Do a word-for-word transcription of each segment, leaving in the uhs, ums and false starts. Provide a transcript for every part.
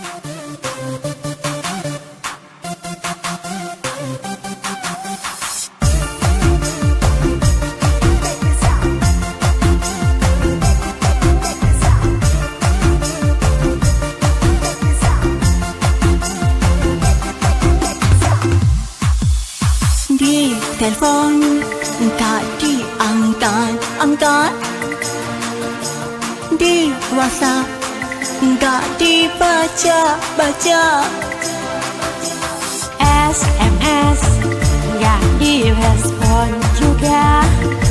Telepon tak diangkat, angkat. Di WhatsApp tak dibaca, baca. S M S gak direspon juga.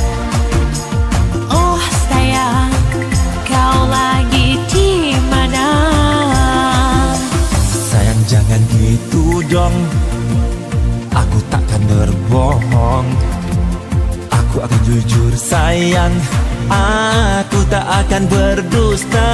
Oh sayang, kau lagi di mana? Sayang jangan gitu dong, aku takkan berbohong. Aku akan jujur sayang, aku tak akan berdusta.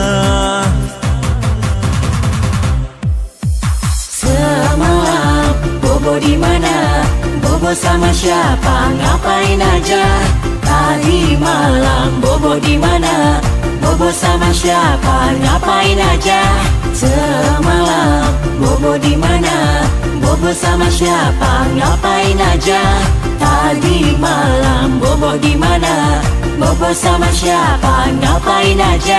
Semalam Bobo di mana? Bobo sama siapa? Ngapain aja? Tadi malam Bobo di mana? Bobo sama siapa? Ngapain aja? Semalam Bobo di mana? Bobo sama siapa? Ngapain aja? Tadi malam Bobo di mana? Bobo sama siapa? Ngapain aja?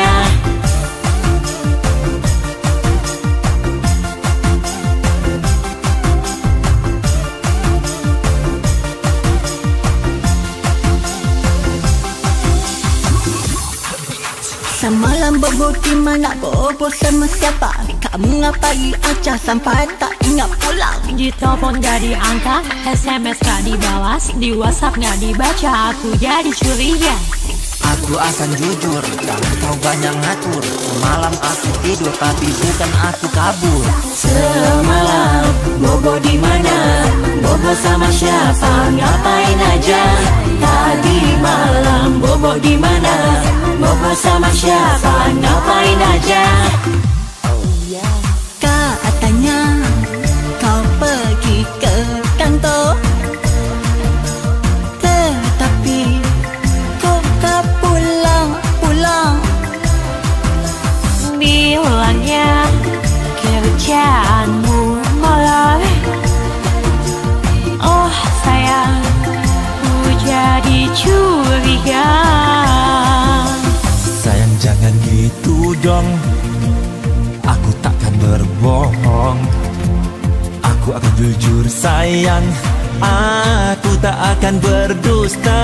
Semalam Bobo di mana? Bobo sama siapa? Kamu ngapain aja sampai tak ingat pulang? Di telepon gak diangkat, S M S gak dibalas, di WhatsApp gak dibaca, aku jadi curiga. Aku akan jujur, kamu tahu banyak ngatur. Semalam aku tidur tapi bukan aku kabur. Semalam Bobo di mana? Bobo sama siapa? Ngapain aja? Tadi malam Bobo di mana? Bobo sama siapa? Ngapain aja? Katanya kau pergi ke kantor, tetapi kau tak pulang-pulang. Bilangnya kerjaanmu molor. Oh sayang, ku jadi curiga. Sayang jangan gitu dong, aku takkan berbohong. Aku akan jujur sayang, aku tak akan berdusta.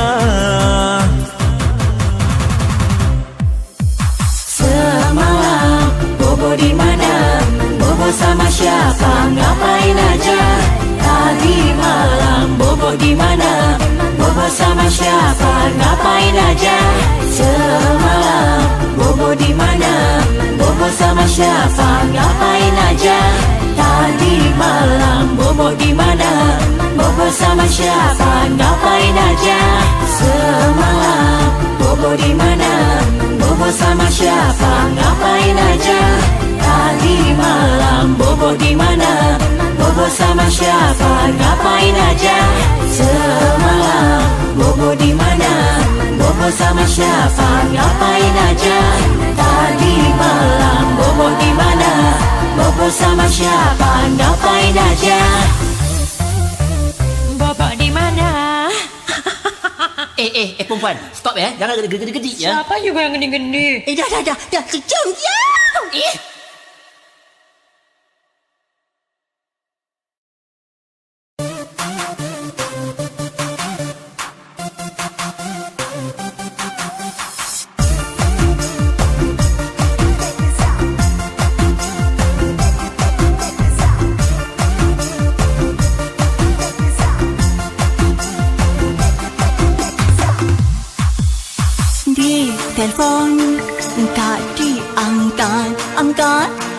Semalam Bobo di mana? Bobo sama siapa? Ngapain aja? Tadi malam Bobo di mana? Bobo sama siapa? Ngapain aja? Semalam Bobo di mana? Bobo sama siapa? Ngapain aja? Tadi malam Bobo di mana? Bobo sama siapa? Ngapain aja? Semalam Bobo di mana? Bobo sama siapa? Ngapain aja? Tadi malam Bobo di mana? Bobo sama siapa? Ngapain aja? Semalam Bobo di mana? Bobo sama siapa? Ngapain aja? Tadi malam Bobo di mana? Bobo sama siapa? Ngapain aja? Bobo di mana? Eh, eh, eh perempuan, stop ya, jangan gede-gede ya. Siapa juga yang gede-gede? Eh dah dah dah, dah kejam dia. Eh. Telepon tak diangkat, angkat.